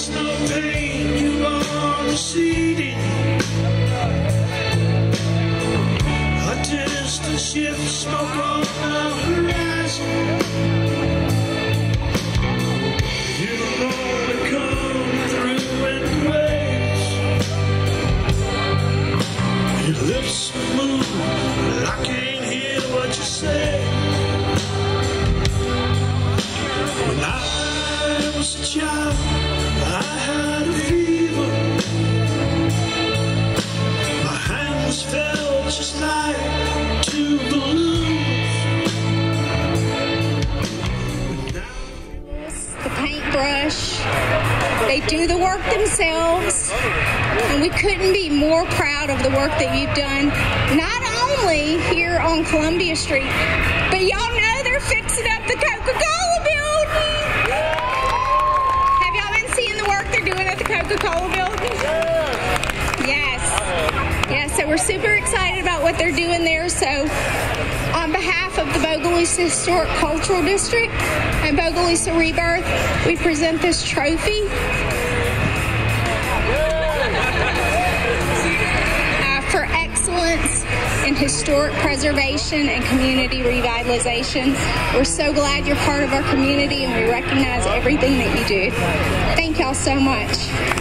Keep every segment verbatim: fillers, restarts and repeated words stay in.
no pain, you are receding. A distant ship, smoke on the horizon. You only come through in waves. Your lips move, but I can't hear what you say. When I was a child, I had a fever. My hands felt just like two balloons. The paintbrush, they do the work themselves, and we couldn't be more proud of the work that you've done, not only here on Columbia Street, but y'all know they're fixing up the Coca-Cola building. Have y'all been seeing the work they're doing at the Coca-Cola building? Yes. Yes, so we're super excited about what they're doing there. So on behalf of the Bogalusa Historic Cultural District and Bogalusa Rebirth, we present this trophy uh, for excellence in historic preservation and community revitalization. We're so glad you're part of our community, and we recognize everything that you do. Thank y'all so much.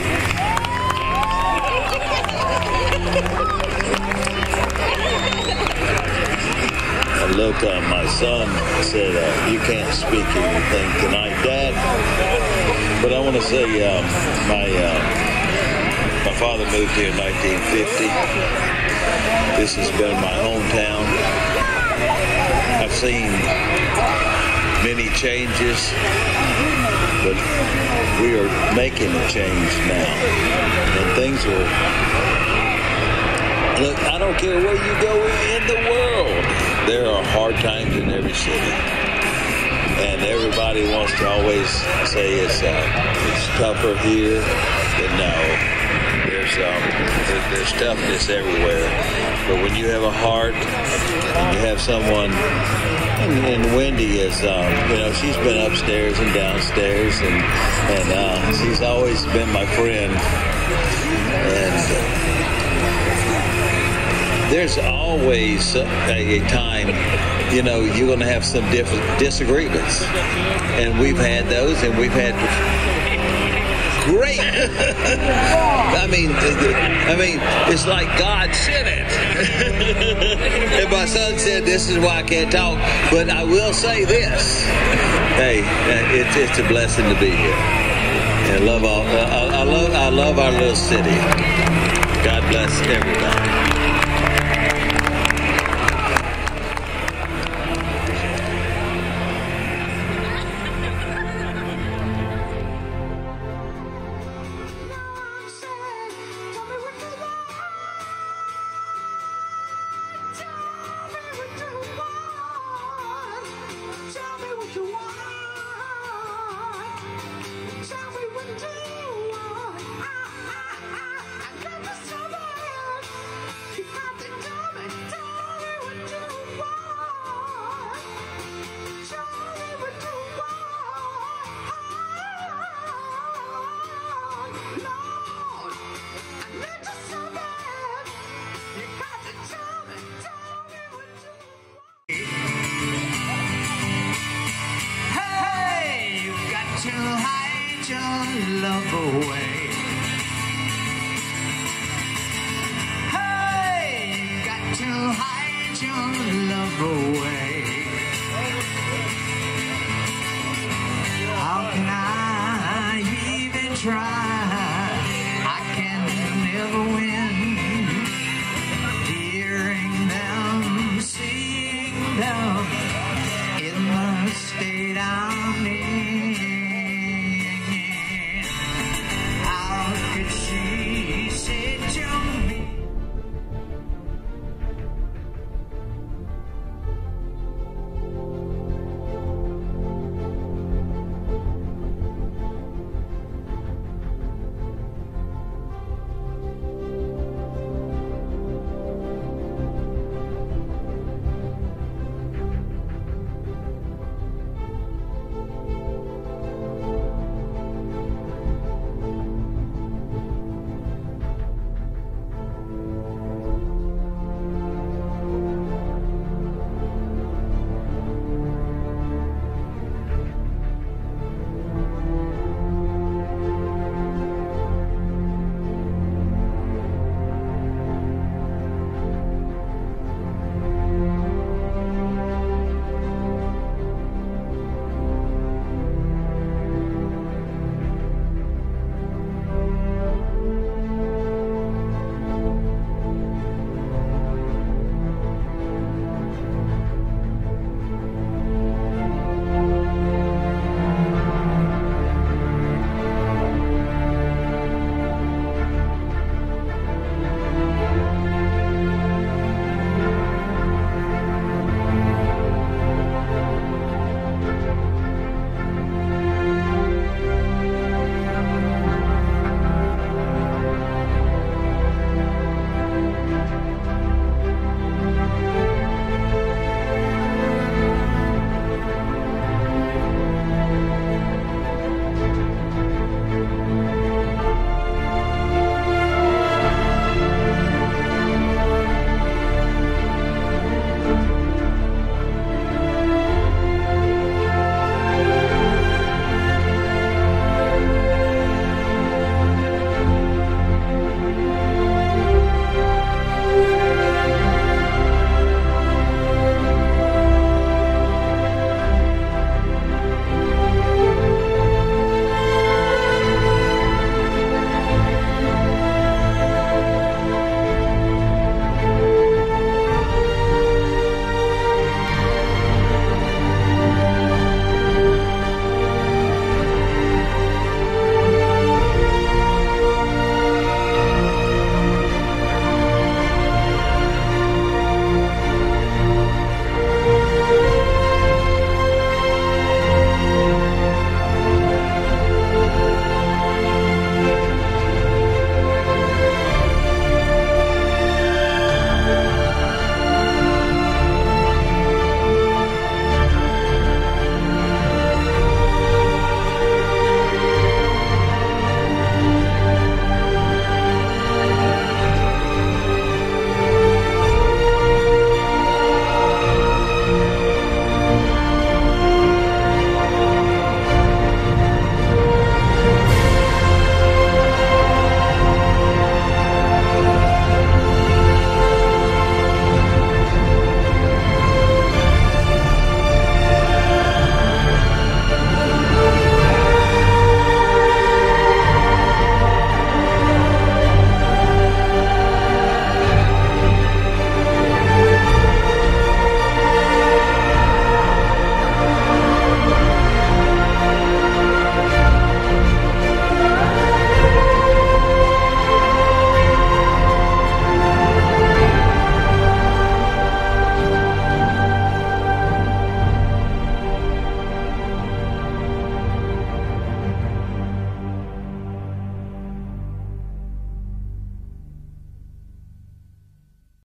I looked at my son and said, uh, you can't speak anything tonight, Dad. But I want to say um, my, uh, my father moved here in nineteen fifty. This has been my hometown. I've seen many changes, but we are making a change now. And things are, look, I don't care where you go in the world, there are hard times in every city. And everybody wants to always say it's, uh, it's tougher here, but no. There's, um, there, there's toughness everywhere. But when you have a heart, and you have someone, and, and Wendy is, um, you know, she's been upstairs and downstairs, and, and uh, she's always been my friend. And there's always a, a time, you know, you're going to have some different disagreements. And we've had those, and we've had great. I mean, I mean, it's like God sent it. And my son said, "This is why I can't talk." But I will say this: hey, it's it's a blessing to be here. And I love all. I, I love I love our little city. God bless everybody.